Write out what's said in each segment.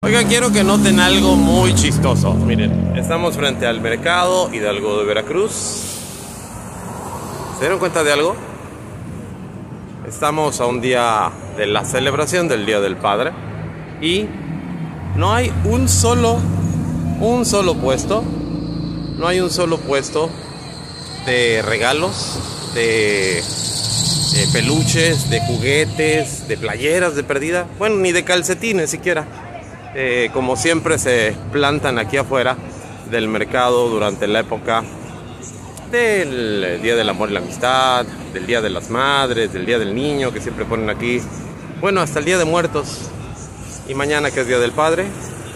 Oiga, quiero que noten algo muy chistoso. Miren, estamos frente al mercado Hidalgo de Veracruz. ¿Se dieron cuenta de algo? Estamos a un día de la celebración del Día del Padre y no hay un solo puesto. No hay un solo puesto de regalos, de peluches, de juguetes, de playeras de perdida. Bueno, ni de calcetines siquiera. Como siempre se plantan aquí afuera del mercado durante la época del Día del Amor y la Amistad, del Día de las Madres, del Día del Niño, que siempre ponen aquí. Bueno, hasta el Día de Muertos. Y mañana, que es Día del Padre,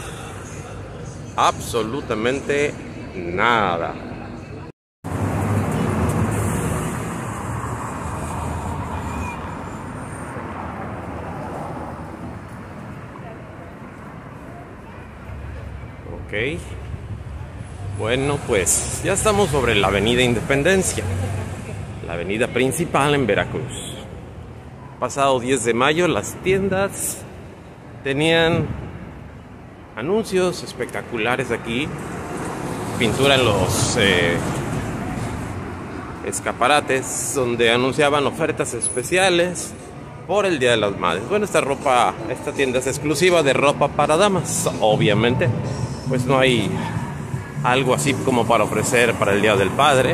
absolutamente nada. Ok. Bueno, pues ya estamos sobre la avenida Independencia, la avenida principal en Veracruz. Pasado 10 de mayo las tiendas tenían anuncios espectaculares aquí, pintura en los escaparates donde anunciaban ofertas especiales por el Día de las Madres. Bueno, esta tienda es exclusiva de ropa para damas, obviamente, pues no hay algo así como para ofrecer para el Día del Padre.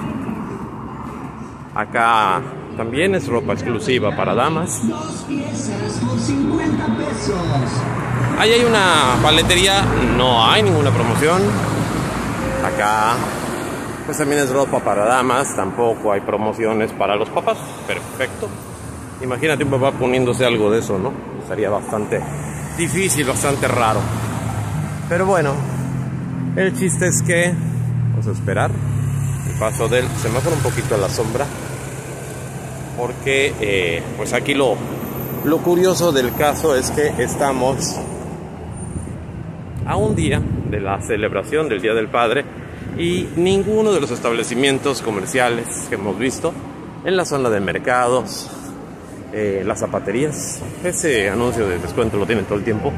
Acá también es ropa exclusiva para damas. 2 piezas por 50 pesos. Ahí hay una paletería, no hay ninguna promoción. Acá pues también es ropa para damas, tampoco hay promociones para los papás. Perfecto. Imagínate un papá poniéndose algo de eso, ¿no? Sería bastante difícil, bastante raro. Pero bueno, el chiste es que vamos a esperar el paso del semáforo un poquito a la sombra, porque pues aquí lo curioso del caso es que estamos a un día de la celebración del Día del Padre y ninguno de los establecimientos comerciales que hemos visto en la zona de mercados, las zapaterías, ese anuncio de descuento lo tienen todo el tiempo.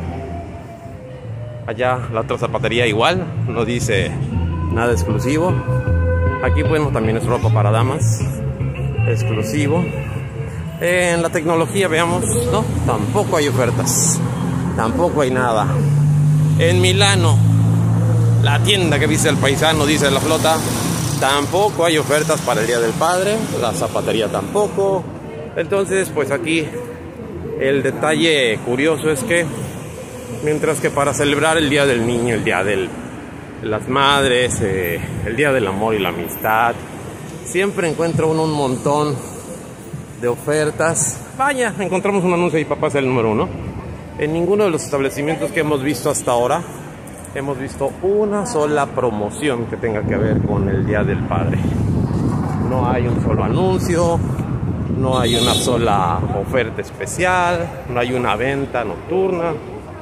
Allá la otra zapatería igual, no dice nada exclusivo. Aquí bueno, también es ropa para damas, exclusivo. En la tecnología veamos, no, tampoco hay ofertas, tampoco hay nada. En Milano, la tienda que viste el paisano, dice la flota, tampoco hay ofertas para el Día del Padre, la zapatería tampoco. Entonces pues aquí el detalle curioso es que mientras que para celebrar el Día del Niño, el Día de las Madres, el Día del Amor y la Amistad, siempre encuentra uno un montón de ofertas. Vaya, encontramos un anuncio y papá es el número 1. En ninguno de los establecimientos que hemos visto hasta ahora hemos visto una sola promoción que tenga que ver con el Día del Padre. No hay un solo anuncio, no hay una sola oferta especial, no hay una venta nocturna.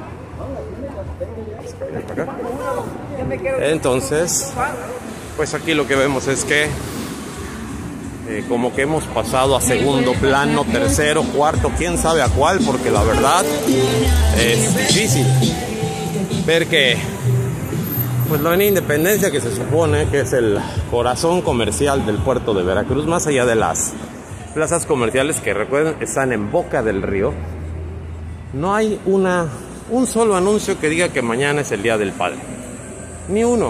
Entonces, pues aquí lo que vemos es que como que hemos pasado a segundo plano, tercero, cuarto, quién sabe a cuál, porque la verdad es difícil ver que pues la avenida Independencia, que se supone que es el corazón comercial del puerto de Veracruz, más allá de las plazas comerciales que recuerden están en boca del río, no hay un solo anuncio que diga que mañana es el Día del Padre, ni uno.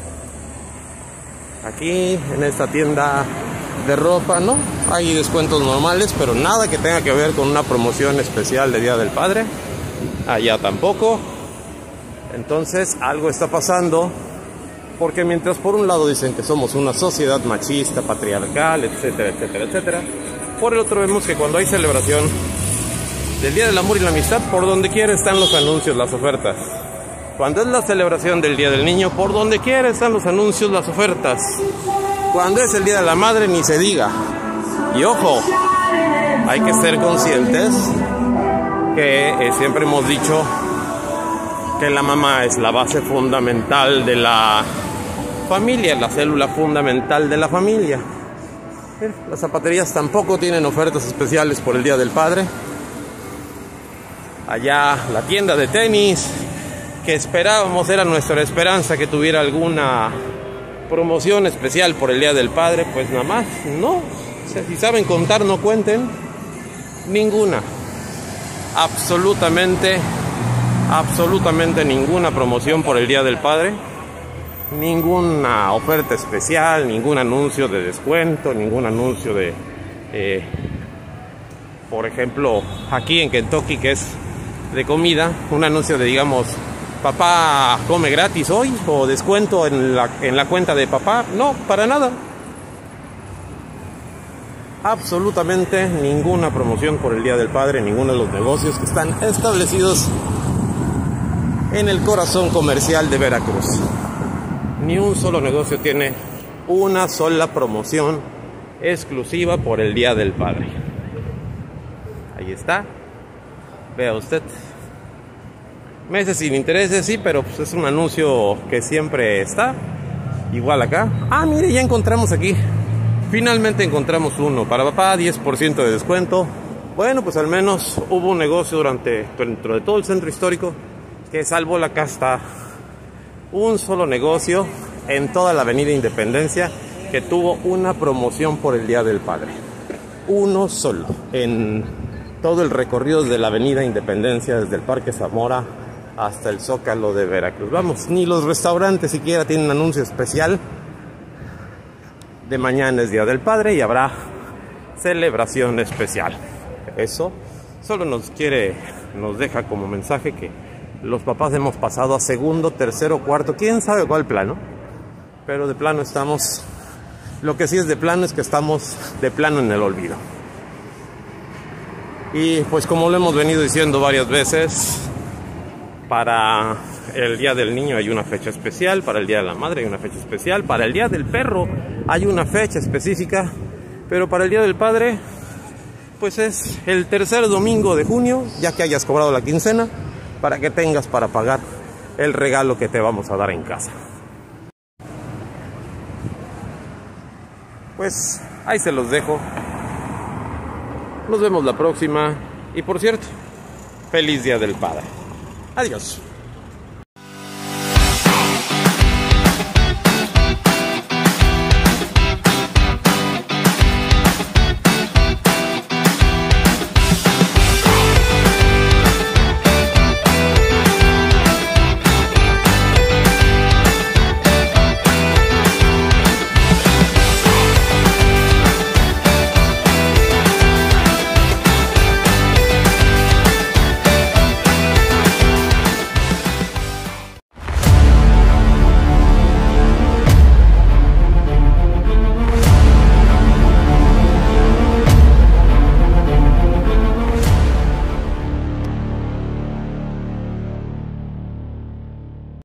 Aquí en esta tienda de ropa, ¿no? Hay descuentos normales, pero nada que tenga que ver con una promoción especial de Día del Padre. Allá tampoco. Entonces algo está pasando, porque mientras por un lado dicen que somos una sociedad machista, patriarcal, etcétera, etcétera, etcétera, por el otro vemos que cuando hay celebración del Día del Amor y la Amistad, por donde quiera están los anuncios, las ofertas. Cuando es la celebración del Día del Niño, por donde quiera están los anuncios, las ofertas. Cuando es el Día de la Madre, ni se diga. Y ojo, hay que ser conscientes que siempre hemos dicho que la mamá es la base fundamental de la familia, la célula fundamental de la familia. Las zapaterías tampoco tienen ofertas especiales por el Día del Padre. Allá la tienda de tenis, que esperábamos, era nuestra esperanza que tuviera alguna promoción especial por el Día del Padre, pues nada más, no. O sea, si saben contar, no cuenten. Ninguna. Absolutamente ninguna promoción por el Día del Padre. Ninguna oferta especial, ningún anuncio de descuento, ningún anuncio de... por ejemplo, aquí en Kentucky, que es de comida, un anuncio de, digamos, papá come gratis hoy, o descuento en la cuenta de papá. No, para nada. Absolutamente ninguna promoción por el Día del Padre, ninguno de los negocios que están establecidos en el corazón comercial de Veracruz. Ni un solo negocio tiene una sola promoción exclusiva por el Día del Padre. Ahí está. Vea usted. Meses sin intereses, sí, pero pues es un anuncio que siempre está. Igual acá. Ah, mire, ya encontramos aquí. Finalmente encontramos uno. Para papá, 10% de descuento. Bueno, pues al menos hubo un negocio dentro de todo el centro histórico que salvó la casta. Un solo negocio en toda la avenida Independencia que tuvo una promoción por el Día del Padre. Uno solo. En todo el recorrido de la avenida Independencia, desde el Parque Zamora hasta el Zócalo de Veracruz. Vamos, ni los restaurantes siquiera tienen anuncio especial. De mañana es Día del Padre y habrá celebración especial. Eso solo nos deja como mensaje que los papás hemos pasado a segundo, tercero, cuarto, quién sabe cuál plano. Pero de plano estamos... Lo que sí es de plano es que estamos de plano en el olvido. Y pues como lo hemos venido diciendo varias veces, para el Día del Niño hay una fecha especial, para el Día de la Madre hay una fecha especial, para el Día del Perro hay una fecha específica, pero para el Día del Padre, pues es el tercer domingo de junio, ya que hayas cobrado la quincena, para que tengas para pagar el regalo que te vamos a dar en casa. Pues ahí se los dejo. Nos vemos la próxima. Y por cierto, feliz Día del Padre. Adiós.